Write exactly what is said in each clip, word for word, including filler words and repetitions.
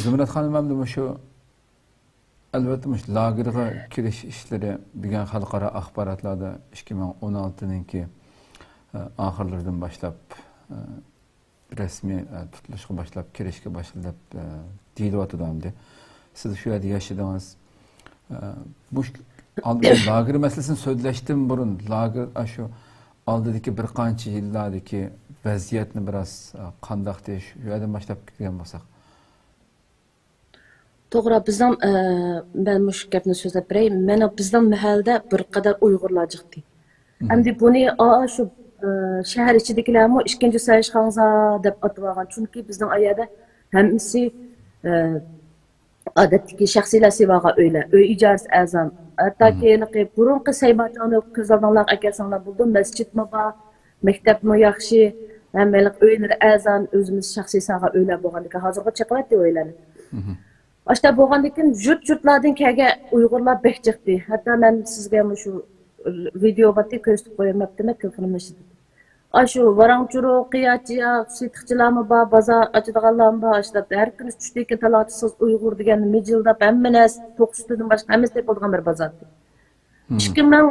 Zümrət xanım hem de şu elbette muş lagerga kiriş işleri bilgen halkara axbaratlarda iki bin on altı'nınki ahırlardan başlap resmi tutuluşa başlap kirişke başlap değil vatıdandı. Siz şu yerde yaşadığınız bu lager meselesini sözleştim burun lager aşu aldığındaki bir qancha yillardaki vaziyetni biraz qandaq deyish şu yerden başlap ketgan bo'lsak. To'g'ri, bizning men mush gapni so'zlab beray. Mana bizning mahallada bir qadar Uyg'urlar chiqdi. Endi buni shu shahar ichidagilarmi ikkinchi sayishxonza deb atib olgan. Chunki bizning ayada hammasi odatdagi shaxsiylar sevaga uylar, uy ijarasi azam. Hattoki burunqi saybatlarni ko'z oldingizga kelsanlar bo'ldi, masjidmi bor, maktabmi yaxshi, hammalik uylar azam, o'zimiz shaxsiy saga uylar bo'lganligi hozirga chiqyapti uylarni. Aşta boğandikin jürt-jürtlardan kelgan Uyg'urlar bek chiqdi. Hatta men sizga shu video batı ko'rsatib qo'yamaptimi telefonimni ishida. Ashu varangchuru, qiyachiya, sitiqchilarmi bor, bozor ochadiganlarmi bor, ashta har kuni tushdagi talotisiz Uyg'ur degan mijildab hammas to'qqiztadan boshqa hammasi bo'lgan bir bozor. ikki ming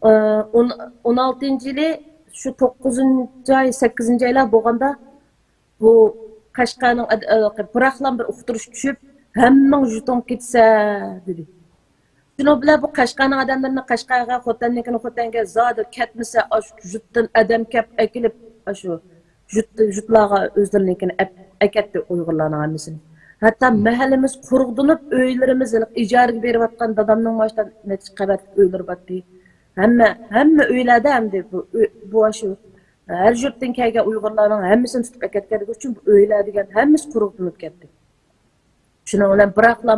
o'n oltinchi yili shu to'qqizinchi oy, sakkizinchi oylar bo'lganda bu Qashqarning biraqlam bir uqtirish tushib Hemming juton ketsa dedi. Şunu bilan bu Qashqarning odamlarini Qashqarga, Xotannikini Xotanga zoda ketmasa, shu jutdan adam kep akilib, shu jut jutlarga o'zlarinikini akatdi Uyg'urlarning hammasini. Hatto mahallamiz qurg'dinib, uylarimiz ijaraga berayotgan dadamning boshdan necha qavat uylar botdi. Hamma hamma uylarda hamda bu bu shu har yurtdan kelgan Uyg'urlarning hammasini tutib akatganligi uchun bu uylar degan hammasi qurg'dinib ketdi. Şuna olan bıraklam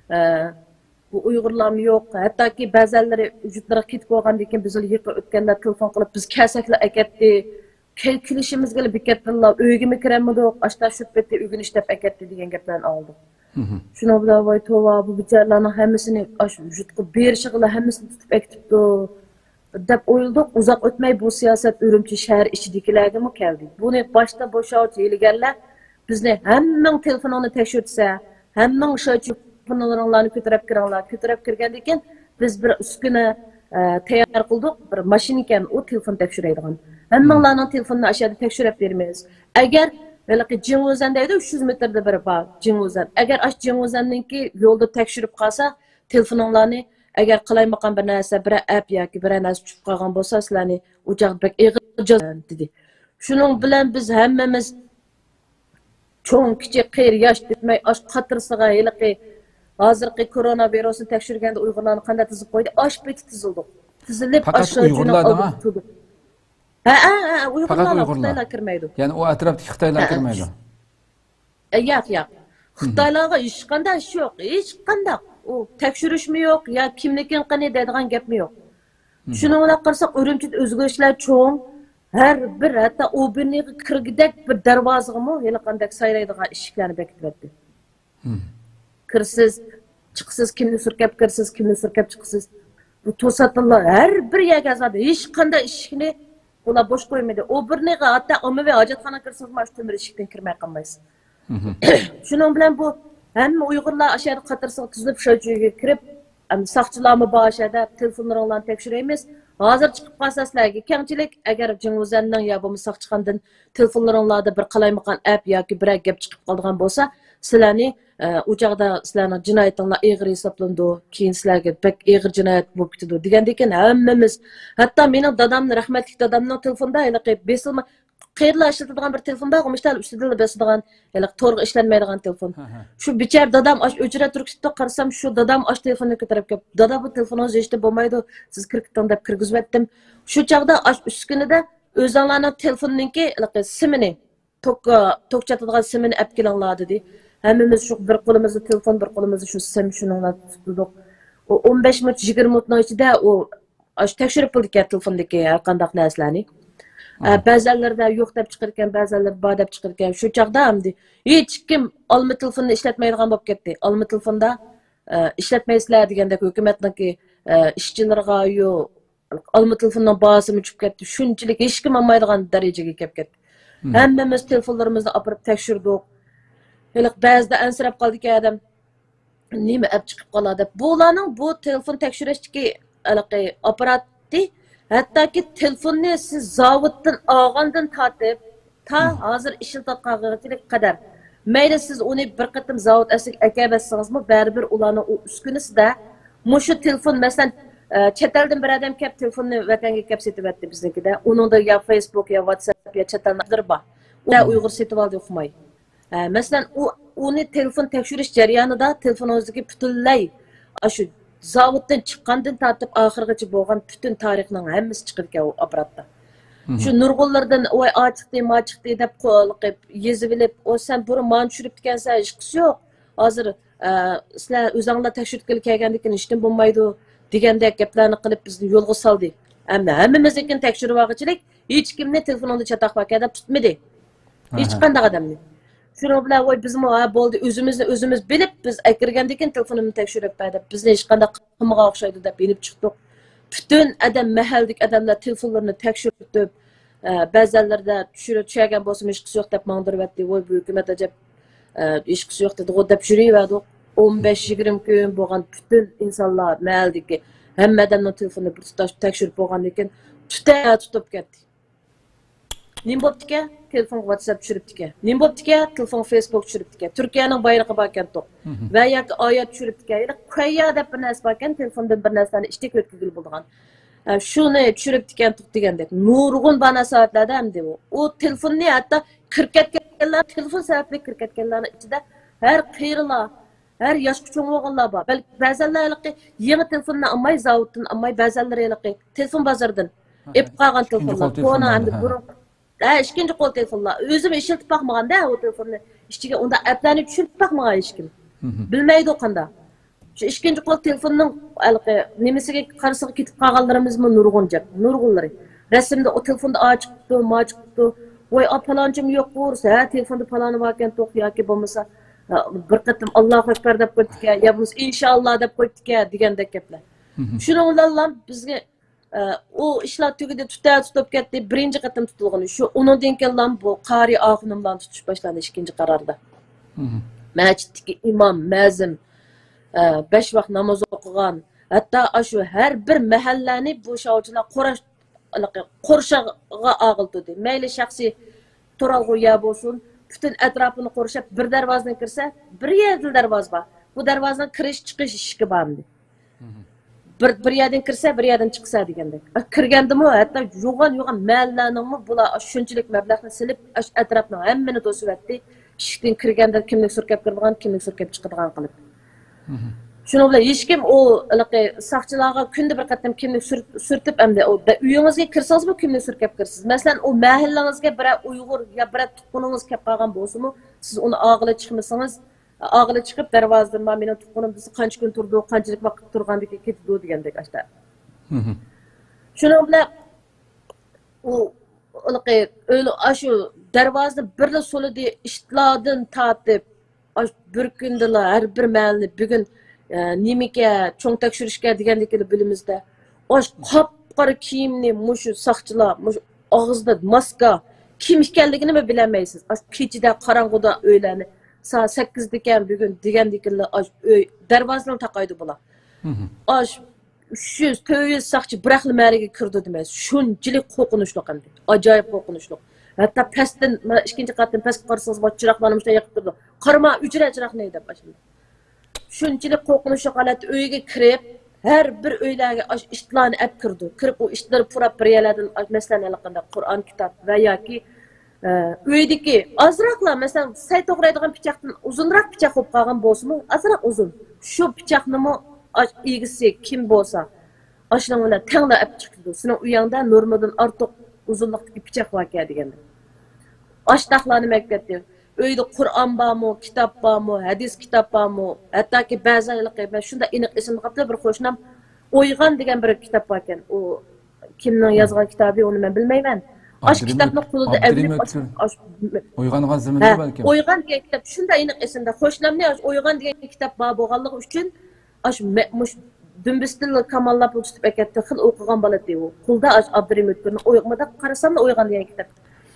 bu Uyg'urlar yok. Hatta ki bazıları vücutlara kitip olgandan biz yıkı ötkenler telefon kılıp biz kesakla eketdi. Kelkilişimiz gelip bikettiler. Öygümü kiremmedik. Aşta şüpheti öygün iştep eketti diyen geplerini aldık. Şuna bile vay tova bu biçerlerin hemmisini vücutku bir şekilde hemmisini tutup eketipti. Dep oyulduk. Uzak ötmey bu siyaset Ürümçi şehir içidikilerge mi geldi? Bunu başta boşaltı ilgerler. Biz ne hemen telefonunu tekşürtse Hemming şu telefonlarını kötürüp kiranlar, kötürüp kirgendiken biz bir üsküne tayyor qildik, bir mashina ekan, o telefon tekshiradigan. Hemminglarning telefonini aşağıda tekshirib beramiz. Agar balaki Jing'ozandaydi uch yuz metrda bir bor, Jing'ozan. Agar ash Jing'ozanningki yo'lda tekshirib qolsa, telefoninglarni agar qilaymagan bir narsa, bir app yoki bir narsa tushib qolgan bo'lsa, sizlarni o'chaq bek ig'ir dedi. Shuning bilan biz hammamiz çoğun kichik qiyr yosh bitmay ash qatirsiga heliqi hozirgi koronavirusni tekshirganda Uyg'urlarni qanday tizib qo'ydi? Ash beti tizildi. Tizilib aşağı Uyg'urlarmi? Ha, ha, ha, Uyg'urlar Xitoylar kirmaydi. Ya'ni o atrofdagi Xitoylar kirmaydi. Yo'q, yo'q. Xitoylarga hech qanday ish yo'q, hech qanday. U tekshirishmi yo'q, yo kimnikin qanday deydigan gapmi yo'q. Shuning bilan qarasak, Urumchida o'zgarishlar cho'ng. Her bir hatta o birine kırgıdak bir darvazığı mı hele kandak sayraydığa işiklerini bekletti. Kırsız, çıksız, kimli sürkep, kırsız, kimli sürkep, çıksız. Bu tosatlılar her bir yer gazadı. Hiç kanda işikini ola boş koymadı. O birine hatta ama ve hacetxana kırsız maç tümür işikten kirmeye kalmayız. Şunun bilen bu hem Uygurlar aşağıda katırsız tüzülüp şöyle kirip saqchilar mı bu aşağıda telefonlarını tekşireyimiz. Hazır çıkıp qalsa sizlarga kengchilik agar Jing'ozanning yo bo'lmasa saqchiqandan telefonlaringlarda bir qalaymagan app yoki bir gap chiqib qolgan bo'lsa, sizlarni u chaqda sizlarning jinoyatinglar ig'ir hisoblandi, keyin sizlarga bek ig'ir jinoyat bo'lib ketdi degandan hammamiz, hatto mening dadamning rahmatli dadamning telefonida haliqi besilma qayerlar ishlatadigan bir telefon bor, o'shtal ustida besadigan, haliq to'g'ri ishlanmaydigan telefon. Shu bichar dadam ash o'chira turibdi, qarasam shu dadam ash telefonni ko'tarib kelib, dada bu telefoningiz eshitdi bo'lmaydi, siz kirkitdan deb kirgizvatdim. Shu chaqda ash uskunida o'zinglarning telefoniningki simini, tok tokchatadigan simini olib kelinglar dedi. Hammamiz shu bir qo'limizda telefon, bir qo'limizda shu sim shuninglar tutdik. O o'n besh minut yigirma minutning ichida u ash tekshirib bildik telefondagi har qanday narsalarni. Bazılarında yok deb chiqargan, bazılarında bor deb chiqargan. Shu chaqda hamdi hech kim olma telefonini ishlatmaydigan bo'lib ketdi. Olma telefonda ishlatmaysizlar degandek hukumatniki ishchilarga yo olma telefonning bahosini tushib ketdi. Shunchalik hech kim olmaydigan darajaga kelib ketdi. Hammamiz telefonlarimizni olib tekshirdik. Öyle bazıda ensirap kaldı ki adam nima ap chiqib qoladi. Bularning bu telefon tekshirishdagi anaqa apparatni hattoki telefonni siz zavoddan olgandan tortib ta hozir ishlatayotganiga qadar mayli siz uni bir qatim zavod asli akabassangizmi baribir ularning u uskunisida mushu telefon masalan chet eldan bir odam kelib telefonni vatanga kelib setyapti biznikida. Uningda ya Facebook ya WhatsApp ya chet eldan bor. Ular Uyg'ur setib oldi o'qimay. Masalan u uni telefon tekshirish jarayonida telefoningizdagi butunlay shu zavoddan chiqqandan tortib oxirigacha bo'lgan butun tarixning hammasi chiqib ekan u apparatda. Shu nurg'unlardan voy ochiqdi, mochiqdi deb qo'yib yezib olib, "O sen buni man tushirib ekansan, hech qisi yo'q. Hozir sizlar o'zingizlar tekshirib kelgandan keyin hech kim bo'lmaydi" degandek gaplarni qilib bizni yo'lga soldi. Ammo hammamizga tekshirib olg'ichilik hech kimni telefonida chatoq vakada tutmadi. Hech qanday odamni. Şunu bilan voy biz mi ha bo'ldi o'zimizni o'zimiz bilib biz akirgandan keyin telefonimni tekshirib deb bizni hech qanday qilmaga o'xshaydi deb bilib chiqdik. Butun adam mahallik odamlar telefonlarini tekshirib ba'zilarda tushirib tushagan bo'lsa hech qisi yo'q deb mangdiribdi. Voy bu hukumat ajab hech qisi yo'q dedi deb yuraverdi. o'n besh yigirma kun bo'lgan butun insonlar mahaldagi hamma odamning telefonini bir tutash tekshirib bo'lgandan keyin tuta tutib ketdi. Nim bo'pti-ki? Telefon WhatsApp tushiribdi-ki. Nim bo'pti-ki? Telefon Facebook tushiribdi-ki. Turkiyaning bayrog'i bor ekan to'q. Va yoki oyat tushiribdi-ki. Yana qo'ya deb bir narsa bor ekan, telefondan bir narsani ishtik o'tkazib bo'lgan. Shuni tushiribdi ekan to'q degandek. Nurg'un bana soatlarda hamdi u. U telefonni hatto kirib ketganlar, telefon sababli kirib ketganlarning ichida har qiyrilar, har yoshga cho'ng o'g'illar bor. Balki ba'zanlar yangi telefonni olmay, zavoddan olmay, ba'zanlar telefon bozoridan ep qolgan telefonlar. To'na hamda burun Ha, ikkinchi qo'l telefonlar. O'zim ishlatib bakmaganda o telefonni ichiga unda applarni tushirib bakmagan hech kim. Bilmaydi qanda. Shu ikkinchi qo'l telefonning alqi nimasiga qarasiga ketib qolganlarimizmi nurg'un jab, nurg'unlari. Rasmda o telefonda ochiqdi, mochiqdi. Voy apalanchim yo'q bo'lsa, ha telefonda palani bor ekan to'q yoki bo'lmasa bir qatim Allohu akbar deb qo'ydik-ka, ya bo'lmasa inshaalloh deb qo'ydik-ka degandek gaplar. Shuni ularlar bizga o ishlar tugidi tuta tutib ketdi. Birinchi qatim tutilgan. Shu undan keyin bu qari oxunim bilan tutish boshlandi ikkinchi qarorda. Masjiddagi imom, mazim besh vaqt namoz o'qigan, hatto shu har bir mahallani bu shovchilar qo'rash qo'rshaga og'ildi. Mayli shaxsiy turalg'uya bo'lsin, butun atrofini qo'rshab bir darvozadan kirsa, bir yerda darvoza bor. Bu darvozadan kirish chiqish eshigi bordi. Bir, bir yerden kirse bir yerden çıksa degandek. Kirgandimi hatta yo'g'on yo'g'on mahallaning bular shunchalik mablag'ni silib atrofni hammani to'sib etdi. Eshikdan kirganda kimlik surkab kirgan, kimlik surkab chiqadigan qilib. Shuni bilan hech kim o saqchilarga kunda bir qatam kimlik surtib hamda uyingizga kirsangiz bu kimlik surkab kirsiz. Masalan, o mahallangizga bir Uyg'ur ya bir tuqqaningiz kelib qolgan bo'lsa-mu, siz uni og'ila chiqmasangiz ağılı çıkıp darvazadan ma meni tuqqanim biz qancha kun turdi, qanchalik vaqt turgandek ketdi degandek ashta. Shuning bilan u öyle shu darvozani birla solidi ishtlardan tortib bir kundala har bir mahallni bugun nimaga cho'ng tekshirishga degandek bilimizda osh qop-qora kiyimni mushu saqchilar, mushu og'izda maska kim ekanligini bilmaysiz. Kechida qorong'uda o'ylarni saat sekizdeyken bugün digandikilla darvozani taqaydi bular. Aş uch yuz to'rt yuz saqchi biraqli maliga kirdi demas. Shunchalik qo'rqinchli qanday. Ajoyib qo'rqinchli. Hatta pastdan ikkinchi qatdan pastga qarasangiz bu chiroqlarni mushta yoqib turdi. Qarama uchra chiroqni deb boshladi. Shunchalik qo'rqinchli holat uyga kirib, har bir uylarga ishlarni olib kirdi. Kirib u ishlar purab bir yerlardan masalan alaqanda Qur'on kitob va yoki uydagi azroqlar masalan say to'g'raydigan pichoqdan uzunroq pichoq bo'lib qolgan bo'lsa-mu, azroq uzun. Shu pichoqnimi egisi kim bo'lsa, ashuna bilan tanglab olib chiqdi. Sizning uyingda normadan ortiq uzunlikdagi pichoq bor ekan deganda. Ashtaqlarni maktabda uyda Qur'on bormi, kitob bormi, hadis kitob bormi, hattoki ba'zilar shunda aniq esimga qoldi bir qo'shnam O'yg'on degan bir kitob bor ekan. U kimning yozgan kitobi uni men bilmayman. Aş kitapni qo'lida avlib O'yg'ongan zaminda balki. O'yg'on degan kitob shunda aniq esimda. Qo'shnamni O'yg'on degan kitob bor bo'lganligi uchun ash mush dumbistilni kamallab tutib ekatdi. Xil o'qigan bola deydi u. Qo'lda ash Abdurim O'tkirni O'yg'onda qarasam O'yg'on degan kitob.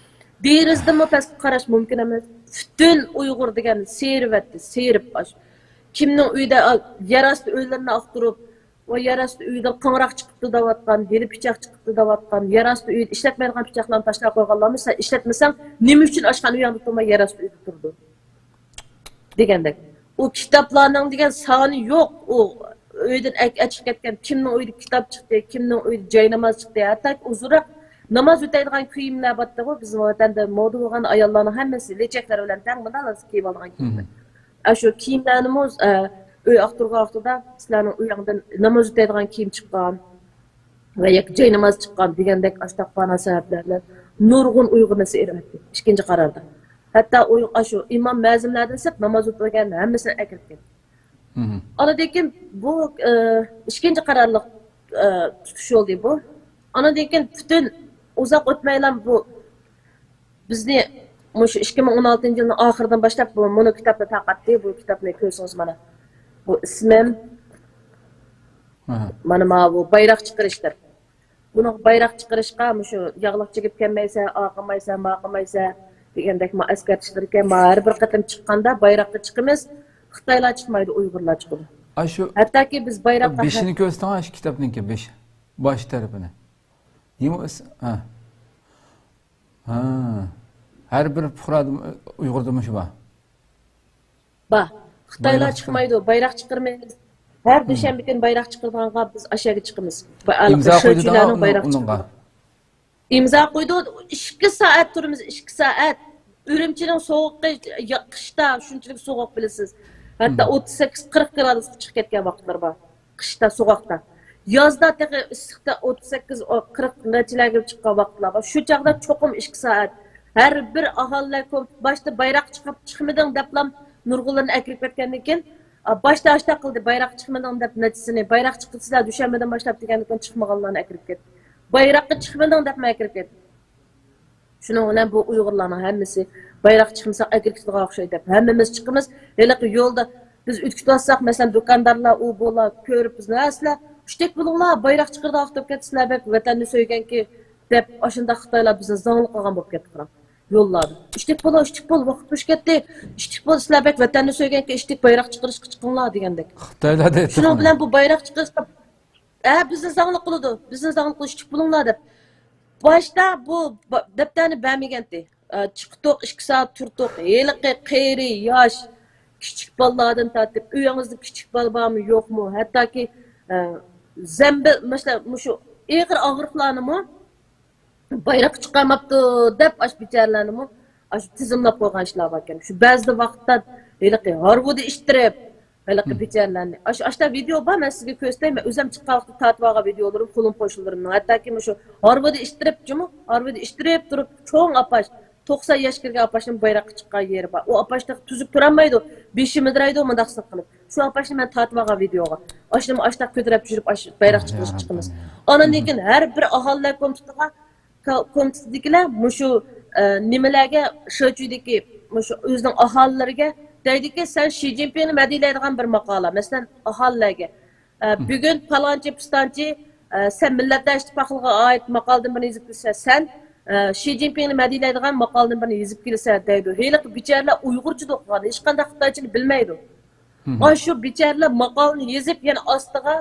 Derizde mi pes qarash mümkün emas. Bütün Uyghur degan serivetdi, serip baş. Kimning uyda yarastı uylarını aqtırıp, o yarastı uyda qıngraq chiqibdi deyotgan, yeri pichoq chiqibdi deyotgan, yarastı uyda ishlatmaydigan pichoqlarni tashlab qo'yganlarmi, sen ishlatmasang, nima uchun ashqani uyangda turmay yarastı uyda turdi? Degandek. O kitaplarning degan soni yo'q. O uydan chiqib ketgan, kimning uyda kitob chiqdi, kimning uyda joy namoz chiqdi, hatto uzroq namoz o'taydigan kiyimlar botdi ku, bizning vatanda moda bo'lgan ayollarning hammasi lechaklar bilan tang bilan kiyib olgan kiyimlar. Shu kiyimlarimiz uy aqtirga vaqtida sizlarning uyingdan namoz o'taydigan kiyim chiqqan va yak joy namoz chiqqan degandek ashtaqbana sabablarlar nurg'un uyg'unasi eritdi ikkinchi qarorda. Hatto uy shu imom mazimlardan sib namoz o'qigan hammasini akirib ketdi. Ana dekin bu ikkinchi qarorliq tutish oldi bu. Ana dekin bütün uzoq o'tmaylar bu bizni mush ikki ming o'n oltinchi yilning oxiridan boshlab bu mono kitobni taqatdi. Bu kitobni ko'rsangiz mana bu ismim mana ma bu bayroq chiqarishdir. Buni bayroq chiqarishga shu yog'liq chigib kelmaysa, oqamaysa, maqamaysa degandek ma askarchilarga ma har bir qatam chiqqanda bayroqqa chiqamiz. Xitoylar chiqmaydi, Uyg'urlar chiqadi. Shu hattoki biz bayroqqa beshini ko'rsatgan shu kitobningki besh bosh tarafini. Nima ha. Ha. Her bir fuqaro Uyg'urda shu bor. Ba, Xitoylar chiqmaydi, bayroq chiqarmaymiz. Her dushanba kuni bayroq chiqarganga biz ashaga chiqamiz. İmzo qo'ydilar bayroq chiqargan. İmzo qo'ydi, ikki soat turamiz, ikki soat. Ürümchining sovuqqa qishda shunchalik sovuq bilasiz. Hatto o'ttiz sakkiz qirq gradusga chiqib ketgan vaqtlar bor. Qishda sovuqda. Yozda taqa issiqda o'ttiz sakkiz qirq nechalarga chiqqan vaqtlar bor. Shu chaqda cho'qim ikki soat. Her bir aholilar ko'p boshda bayroq chiqib chiqmading deblam nurg'unlarni akirib ketgandan keyin boshda ashta qildi bayroq chiqmading deb natijasini bayroq chiqsizlar dushanbadan boshlab degandan keyin chiqmaganlarni akirib ketdi. Bayroqqa chiqmading deb akirib ketdi. Shuning bilan bu Uyg'urlarning hammasi bayroq chiqmasa akirib ketadigan o'xshaydi deb hammamiz chiqamiz. Hali yo'lda biz o'tkazib olsak, masalan, do'kondorlar u bo'lar ko'rib bizni asla "Shtek bo'linglar, bayroq chiqirdi deb ketsizlar, bek vatanni so'yganki" deb ashunda Xitoylar bizni zangli qilgan bo'lib ketdi. Yollarda. İştik bol, iştik bol, vaqt boş ketdi. İştik bol, sizlar bek vatanni so'yganki ishtik bayroq chiqarishga chiqinglar degandek. Xitoylarda aytdi. Shuning bilan bu bayroq chiqarishga "Ha, bizni zangli qiladi, bizni zangli qilish ishtik bo'linglar" deb. Boshda bu debtani bermagandi. Chiqdiq ikki soat turdiq. Heliqi qeri, yosh, kichik bolalardan tortib, uyingizda kichik bola bormi, yo'qmi? Hattoki zambil, masalan, shu og'ir og'riqlarni bayroq chiqarmabdi deb ash bicharalarni ash tizimlab qo'ygan ishlar bor ekan. Shu ba'zi vaqtda heliqi Harvardda ishtirib, heliqi bicharalarni ash ashta video bor, men sizga ko'rsatayman. O'zim chiqqan vaqtda tatib olgan videolarim, qo'lim qo'shillarim. Hattoki shu Harvardda ishtirib, jumi Harvardda ishtirib turib, cho'ng apash to'qson yosh kirgan apashning bayroqqa chiqqan yeri bor. U apashda tuzib turolmaydi, beshi midraydi, mundaqsiq qilib. Shu apashni men tatib olgan videoga. Ashni ashta ko'tarib yurib ash bayroq chiqarish chiqamiz. Ondan keyin har bir aholilar komitetiga komitetidagilar mushu nimalarga sho'chidagi mushu o'zining aholilariga deydiki, sen Xi Jinpingni madhiyalaydigan bir maqola. Masalan, aholilarga bugun palonchi pistonchi sen millatlar ittifoqiga oid maqoladan birini yozib kelsa, sen Xi Jinpingni madhiyalaydigan maqoladan birini yozib kelsa deydi. Heliq bicharalar Uyg'urcha o'qigan, hech qanday xitoychani bilmaydi. Ana shu bicharalar maqolani yozib, yana ostiga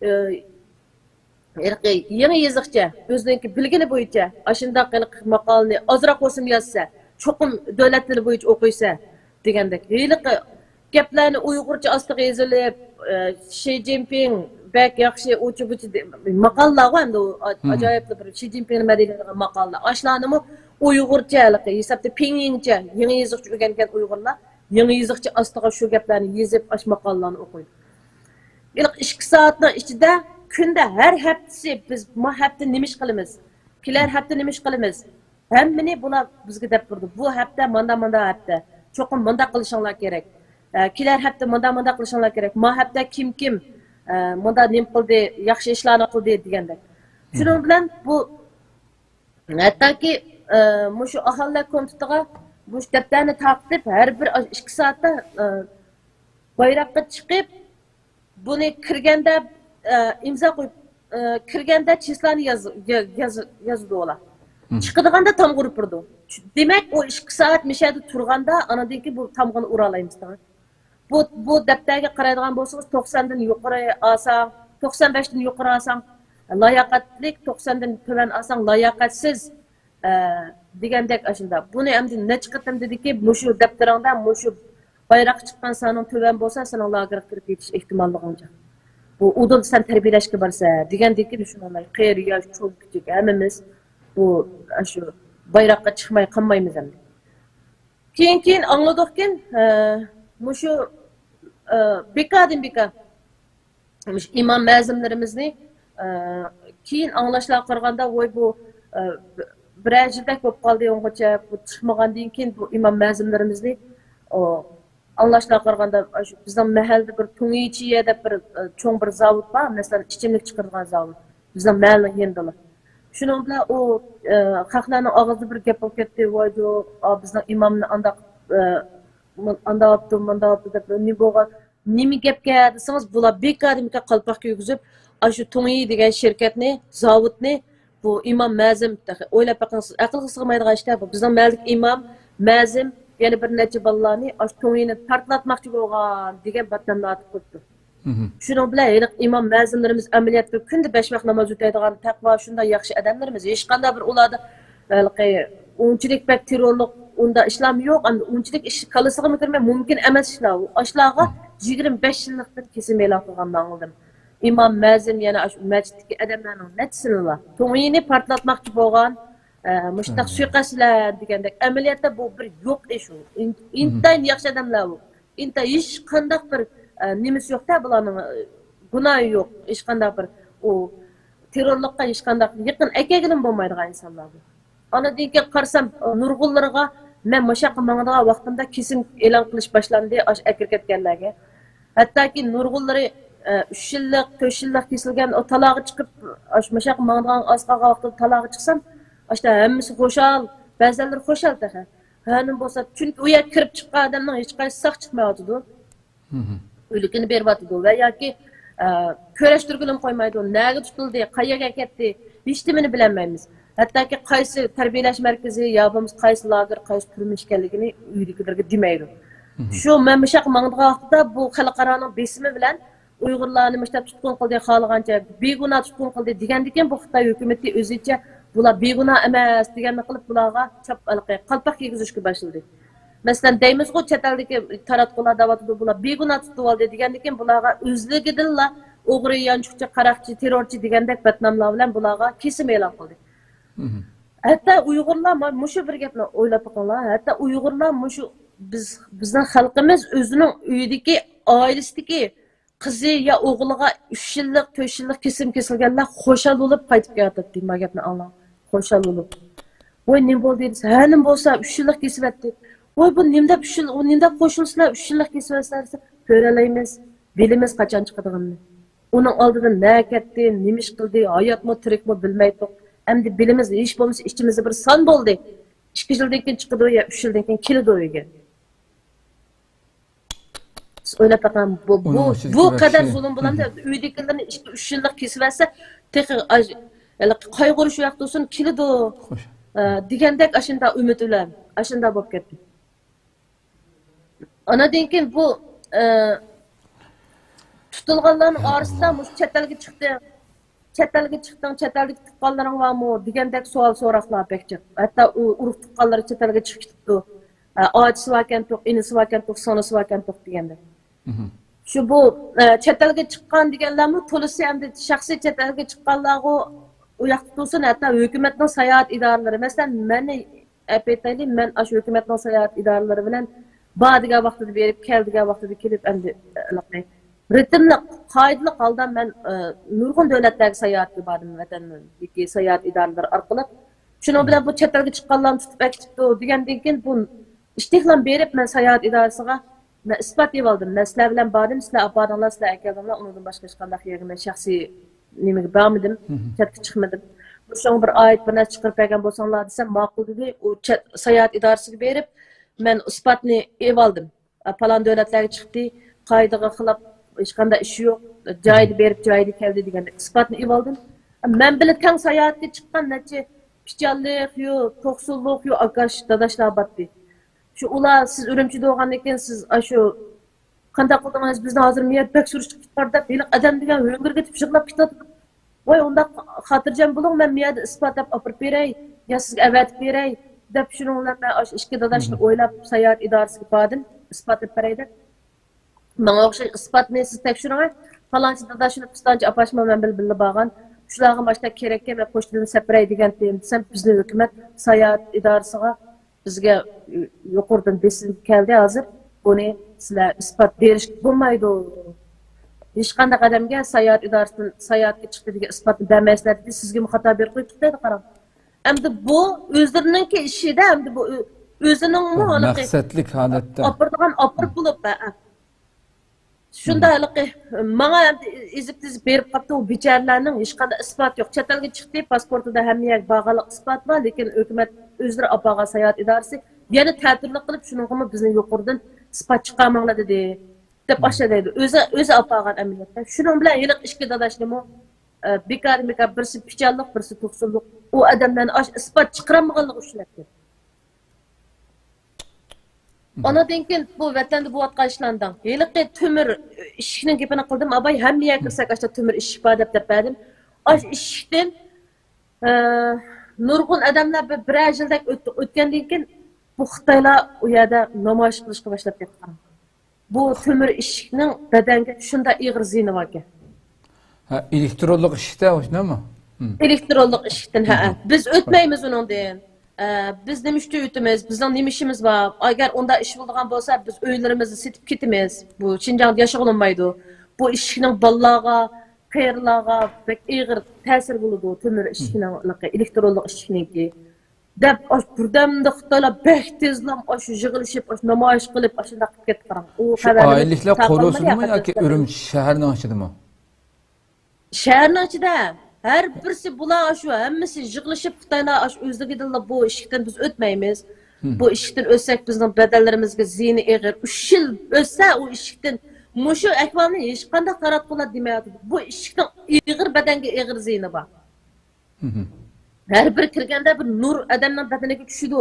yangi yozıqcha, o'ziniki bilgini bo'yicha ashundaq maqolani ozroq o'sim yozsa, cho'qim davlat tili bo'yicha o'qiysa degandek. Heliqi gaplarni Uyg'urcha ostiga yozilib, Xi Jinping bek yaxshi o'chi-buchi maqollar bor, endi ajoyib bir Xi Jinping madhiyalaydigan maqollar. Ashlarni Uyg'urcha haliqi hisobda pingyincha yangi yozıqcha o'rgangan Uyg'urlar yangi yozıqcha ostiga shu gaplarni yozib, ash maqollarni o'qiydi. ikki soatning ichida kunda her haftasi biz bu hafta nima ish qilamiz? Kelar hafta nima ish qilamiz? Hammani bular bizga deb turdi. Bu hafta manda manda hafta. Cho'qim manda qilishinglar kerak. Kelar hafta manda manda qilishinglar kerak. Ma hafta kim kim manda nim qildi, yaxshi ishlarni qildi degandek. Shuning bilan bu hattoki mushu aholilar komitetiga bu daftarni taqib har bir ikki soatda bayroqqa chiqib buni kirganda imzo qo'yib kirganda chislani yozdi ular. Chiqadiganda tam urib turdi. Demak, o ikki soat mishada turganda, anadan keyin bu tamg'ini ura olamiz. Bu bu daftarga qaraydigan bo'lsangiz, to'qsondan yuqori olsang, to'qson beshdan yuqori olsang, layoqatlik, to'qsondan tuvan olsang, layoqatsiz degandek ashunda. Buni endi necha qatam dediki, mushu daftaringda mushu bayroq chiqqan saning tuvan bo'lsa, sening lagerga kirib ketish ehtimolliging. Bu udul sen tarbiyalashga borsa, degandek shunday qiyr yosh, cho'l kichik hammamiz bu shu bayroqqa chiqmay qolmaymiz endi. Keyin keyin angladikkin, mushu bekadin beka imom ma'zumlarimizni keyin anglashlar qilganda voy bu birajidek bo'lib qoldi o'ng'acha bu chiqmagandan keyin bu imom ma'zumlarimizni anglashlar qilganda bizning mahallada bir Tungichiya deb bir cho'ng bir zavod bor, masalan ichimlik chiqaradigan zavod. Bizning mahalla yendili. Shuning bilan u xalqlarning og'zida bir gap bo'lib ketdi, voy bizning imomni andaq anda yaptım, anda yaptım deb ne bo'lgan, nima gapga desangiz, bular bekadimga qalpoq kiygizib, shu Tungi degan shirkatni, zavodni bu imom ma'zum o'ylab baqasiz, aqlga sig'maydigan ishlar bu. Bizning malik imom ma'zum yana bir necha bolalarni shu Tungini tartlatmoqchi bo'lgan degan batnamni aytib qo'ydi. Shuning bilan hali imom ma'zumlarimiz amaliyotda kunda besh vaqt namoz o'taydigan taqvo shunday yaxshi odamlarimiz hech qanday bir ularda unchilik bak terrorlik unda ishlam yo'q, endi unchilik ish qalasiga kirmay mumkin emas ishlar. Ashlarga yigirma besh yillik bir kesim e'lon qilgandan oldin. İmam ma'zum yana shu masjiddagi odamlarning nechsinilar Tungini partlatmoqchi bo'lgan, mushtaq suiqaslar degandek amaliyotda bu bir yo'q ish u. Intayin yaxshi odamlar bu. Inta hech qanday bir nimasi yo'q-da, bularning gunohi yo'q. Hech qanday bir u terrorlikqa hech qanday yaqin akagilim bo'lmaydigan insonlar bu. Anadan keyin qarsam nurg'unlarga men mashaqqa mangadigan vaqtimda kesim e'lon qilish boshlandi ash akir ketganlarga. Hattoki nurg'unlari uch yillik, to'rt yillik kesilgan o talog'i chiqib ash mashaqqa mangadigan asqaga vaqtida talog'i chiqsam, ashta hammasi xo'shal, ba'zilar xo'shal taha. Hanim bo'lsa, chunki u yerga kirib chiqqan odamning hech qaysi saq chiqmayotdi. O'likini beryapti va yoki ko'rashtirgilim qo'ymaydi, nega tutildi, qayerga ketdi, hech nimani bilmaymiz. Hattoki qaysi tarbiyalash markazi yo bo'lmasa qaysi lager, qaysi turmush ekanligini uydagilarga demaydi. Shu men mashaq mangdigan vaqtda bu xalqaroning besimi bilan Uyg'urlarni mashtab tutqun qildi, xohlagancha beguna tutqun qildi degandan bu Xitoy hukumatı o'zicha bular beguna emas deganni qilib bularga chap qalpoq kiygizishga boshladi. Masalan, deymiz-ku chet eldagi taratqular davatida bular beguna tutib oldi degandan keyin bularga o'zligidilla o'g'ri, yanchiqchi, qaraqchi, terrorchi degandek batnomlar bilan bularga kesim e'lon qildi. Hatta Uyg'urlar mushu bir gapni o'ylab qo'yinglar. Hatta Uyg'urlar mushu biz bizning xalqimiz o'zining uyidagi oilasidagi qizi yo o'g'liga uch yillik, to'rt yillik kesim kesilganlar xo'shal bo'lib qaytib kelyapti degan gapni anglang. Xo'shal bo'lib. Voy nima bo'ldi desa, ha nima bo'lsa uch yillik kesilyapti. Voy bu nimda uch yil, u nimda qo'shilsalar uch yillik kesilyapsa ko'ralaymiz, bilimiz qachon chiqadiganini. Uning oldidan nima ketdi, nima ish qildi, hayotmi, tirikmi bilmaydik. Endi bilimiz hech bo'lmasa ichimizda bir son bo'ldi. ikki yildan keyin chiqdi yo uch yildan keyin keldi uyga. O'ylab baqam bu bu bu qadar zulm bo'ladi. Uydagilarni uch yillik kesilsa, texi qayg'urish vaqt olsun keldi. Degandek ashunda umid bilan, ashunda bo'lib ketdi. Anadan keyin bu tutilganlarning orasida mush chet elga chiqdi. Chet elga chiqding, chet elga tuqqanlaring bormi degandek savol so'roqlar bekchiq. Hatto u urug' tuqqanlar chet elga chiqib ketdi. Otasi vakan to'q, inisi vakan to'q, sonasi vakan to'q deganda. Shu bu chet elga chiqqan deganlarmi to'lisi endi shaxsiy chet elga chiqqanlarga u yoqda tursin, hatto hukumatning sayohat idoralari, masalan, meni aytaylik, men shu hukumatning sayohat idoralari bilan badiga vaqtida berib, keldiga vaqtida kelib endi ritmli, qoidali holda men nurg'un davlatlarga sayohatga bordim, vatandagi sayohat idoralari orqali. Shuning bilan bu chet elga chiqqanlarni tutib akitibdi degandan keyin bu istihlam berib men sayohat idorasiga men isbot qilib oldim. Men sizlar bilan bordim, sizlar apardinglar, sizlar akadinglar, undan boshqa hech qanday yerga men shaxsiy nimaga bormadim, chetga chiqmadim. Shunga bir oyat bir narsa chiqarib bergan bo'lsanglar desam, ma'qul dedi. U sayohat idorasiga berib, men isbotni olib oldim. Falan davlatlarga chiqdi, qoidaga xilop hech qanday ish yo'q, joyida berib, joyida keldi degan isbotni olib oldim. Men bilan tang sayohatga chiqqan necha pichanlik, yo, to'qsonlik, yo, akash, dadaşlar batdı. Şu ular siz Ürümçide olgandan keyin siz şu qanday qildingiz bizni hozir miyat bek surishib ketib deb hali adam degan o'ngirga ketib yig'lab ketadi. Voy unda xotirjam bo'ling, men miyada isbotlab olib beray, yo sizga avatib beray deb shuni ular men ikki dadashni o'ylab sayohat idorasiga bordim, isbotlab beray deb. Menga o'xshash isbotni siz tekshiring. Falanchi dadashni pistonchi apashma men bilib borgan. Shularga boshqa kerakki men pochtadan sapray degan desam bizni hukumat sayohat idorasiga bizga yuqoridan besim keldi hozir. Buni sizlar isbot berish bo'lmaydi. Hech qanday qadamga sayohat idorasidan sayohatga chiqdi degan isbotni bermaysizlar dedi. Sizga xato berib qo'yibdi dedi qarang. Endi bu o'zlarininki ishida, endi bu o'zining maqsadlik holatda opirdigan opirib bo'lib shundaylik menga ezib tizib berib qoldi u bechoralarning hech qanday isbot yo'q. Chet elga chiqdi, pasportida hamma yer bog'liq isbot bor, lekin hukumat o'zlari olib borgan sayohat idorasi yana ta'tirlik qilib shuningmi bizni yuqoridan isbot chiqarmanglar dedi deb boshlaydi. O'zi o'zi olib borgan amaliyotda. Shuning bilan yiliq ikki dadashnimi bekar bekar birisi pichanlik, birisi to'qsonlik u odamlarni isbot chiqarmaganligi ushlabdi. Ondan keyin bu vatanda bu atqa ishlandim. Yiliqi temir ishning gapini qildim. Abay hamma yerga kirsak ashta temir ish bor deb debdim. Ash ishdan nurg'un odamlar bir yildak o'tgandan keyin bu Xitoylar u yerda namoyish qilishga boshlab ketgan. Bu temir ishning badanga shunday ig'ir ziyni bor ekan. Ha, elektronlik ishda o'shnami? Elektronlik ishdan ha. Biz o'tmaymiz undan. Biz nima ishda o'tamiz? Bizning nima ishimiz bor? Agar unda ish bo'lgan bo'lsa, biz uylarimizni setib ketamiz. Bu Xinjiangda yashag'olmaydi. Bu ishning bolalarga, qiyirlarga bek ig'ir ta'sir bo'ladi. Temir ishning, elektronlik ishningki. Deb osh burdamda Xitoylar bek tezlam osh yig'ilishib, osh namoyish qilib, shunday qilib ketgan. U xabarlar oyliklar qo'rosimi yoki Urumchi shaharning ichidami? Shaharning ichida her birisi bular şu hemmisi yig'ilishib Xitoylar aş o'zligidilla bu ishdan biz o'tmaymiz. Bu ishdan o'tsak bizning bedellarimizga ziyni ig'ir. uch yil o'tsa u ishdan mushu ahvolni hech qanday qarab qoladi demaydi. Bu ishdan ig'ir badanga ig'ir ziyni bor. Her bir kirganda bir nur odamning badaniga tushidi.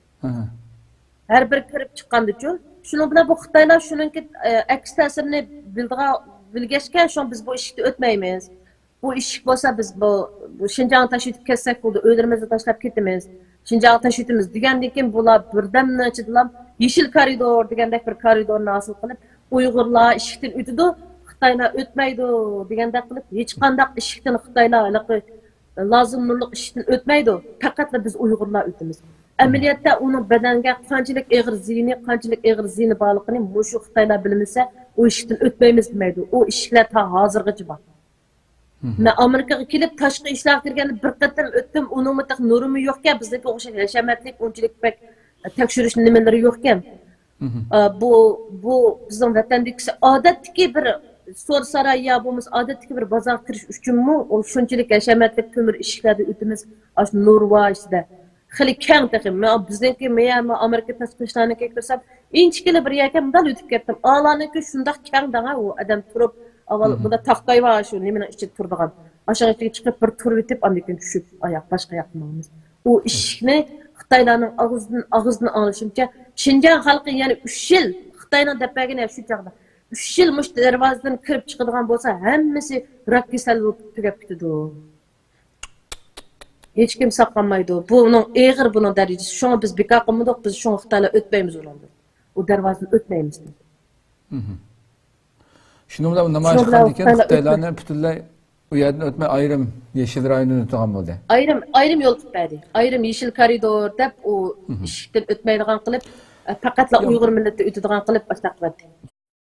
Her bir kirib chiqqandichu. Shuning bilan bu Xitoylar shuningki aks ta'sirini bildiga bilgashgan, shu biz bu ishdan o'tmaymiz. Bu iş bo'lsa biz bu, bu Xinjiang taşıyıp ketsak bo'ldi, o'ylarimizni tashlab ketamiz. Xinjiang taşıyitimiz degandan keyin bular birdamni ichidan yeşil koridor degandek bir koridorni hosil qilib, Uyg'urlar ishikdan o'tadi, Xitoylar o'tmaydi degandek qilib, hech qanday ishikdan Xitoylar lozimlik ishikdan o'tmaydi. Faqat biz Uyg'urlar o'tamiz. Amaliyotda uning badanga qanchalik ig'ir ziyni, qanchalik ig'ir ziyni borligini mushu Xitoylar bilmasa, u ishikdan o'tmaymiz demaydi. U ishiklar ta hozirgacha bor. Men Amerikaga kelib tashqi ishlar kirganda bir qatam o'tdim, uning mutaq nurimi yo'qkan, bizdagi o'xshash hashamatlik, unchalik pek tekshirish nimalari yo'qkan. Bu bu bizning vatandagi odatdagi bir so'r saroy ya bo'lmasa odatdagi bir bozor kirish uchunmi, o shunchalik hashamatlik temir ishlarda o'timiz, ash nur va ishda. Xili keng taqim. Men bizdagi men Amerika tashqi ishlarini kirsam, inchkili bir yerga bundan o'tib ketdim. A'laniki shunday keng danga u odam turib avval bunda taxtay var şu nimenin içi turduğan. Aşağıya çıkıp bir tur bitip andikin düşüp ayak başka yapmamız. O işini Xitaylarning ağızdan ağızdan anlaşımca Xinjiang halkı yani üç yıl Xitayning depagine şu çağda üç yıl muş darvazadan kirib chiqadigan bo'lsa, hammasi rak kasal bo'lib tugab ketadi. Hech kim saqlamaydi. Buning eg'ir buning darajasi. Shuni biz bekor qilmadik, biz shuni Xitoylar o'tmaymiz ularni. U darvozadan o'tmaymiz. Shuni bilan namoyish qilgan Xitoylarni butunlay u yerdan o'tmay ayrim yeşil rayonini o'tgan bo'ldi. Ayrim ayrim yo'l qilib berdi. Ayrim yeşil koridor deb u ishdan o'tmaydigan qilib, faqatla Uyg'ur millati o'tadigan qilib boshlab berdi.